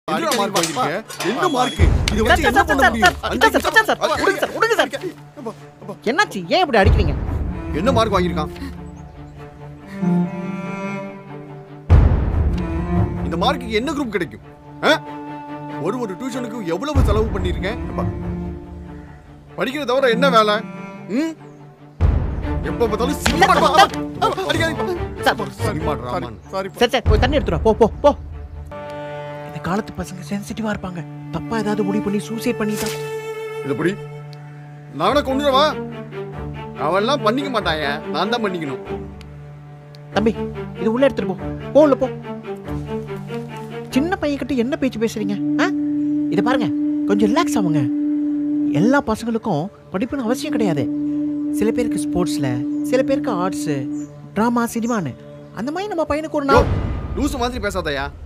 என்ன மார்க் வாங்கிருக்க? என்ன மார்க்? இது வச்சு என்ன பண்ண முடியும்? விடுங்க சார். என்னாச்சு? ஏன் இப்படி அடிக்கிறீங்க? என்ன மார்க் வாங்கிருக்கான்? இந்த மார்க்குக்கு என்ன குரூப் கிடைக்கும்? ஒரு டியூஷனுக்கு எவ்வளவு செலவு பண்ணிருக்கேன்? படிக்கிற தவிர என்ன வேலை? எப்ப பார்த்தாலும் போய் தண்ணி எடுத்துறா. போ. இந்த காலத்து பசங்க சென்சிட்டிவா இருப்பாங்க. தப்பா ஏதாவது முடிவு பண்ணி சூசைட் பண்ணிட்டா இதுபடி நானே கொண்டுவா. அவெல்லாம் பண்ணிக்க மாட்டாங்க, நான் தான் பண்ணிக்கணும். தம்பி இது உள்ள எடுத்துட்டு போ. உள்ள போ. சின்ன பையன் கிட்ட என்ன பேச்சு பேசுறீங்க? இத பாருங்க, கொஞ்சம் ரிலாக்ஸ் ஆகுங்க. எல்லா பசங்களுக்கும் படிப்புன்னு அவசியம் கிடையாது. சில பேருக்கு ஸ்போர்ட்ஸ்ல, சில பேருக்கு ஆர்ட்ஸ், டிராமா, சினிமான்னு அந்த மாதிரி நம்ம பையனுக்கு ஒரு நாள் லூசு மாதிரி பேசாதயா.